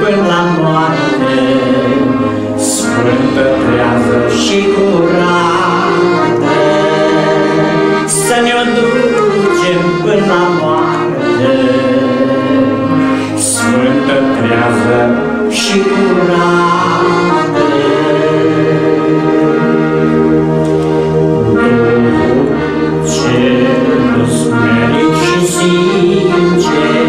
până la moarte, sfântă, trează și curată. Să ne-o ducem până la moarte, sfântă, trează și curată. Duhul cel smerit și sincer,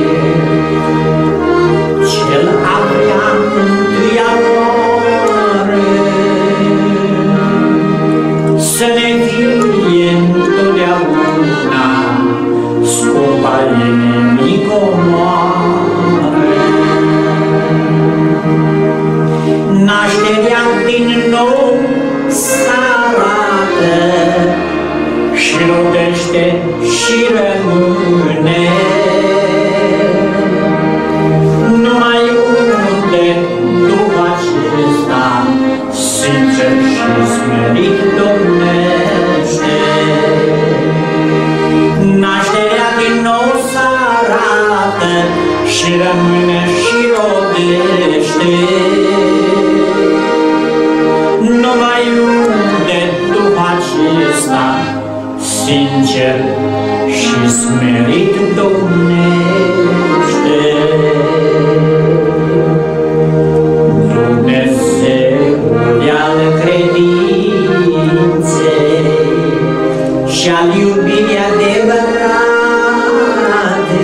cel avea întâia oară, să ne fie întotdeauna scopa inimii comoară. Nașterea din nou s-arată și rodește și rămâne. Numai unde după acesta sincer și smerit domnește. Nașterea din nou s-arată și rămâne și rodește. Numai unde după acesta sincer și smerit domnește. Dumnezeul al credinței și al iubirii adevărate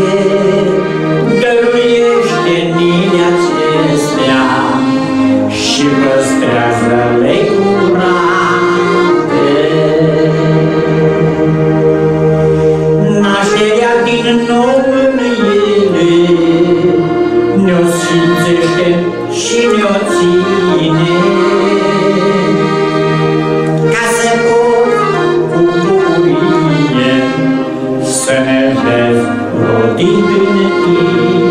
dăruiește-ni acestea și păstrează-le curate. Nașterea din nou în ele ne-o sfințește și ne-o ține, ca să pot cu bucurie să ne vezi rodind în tine.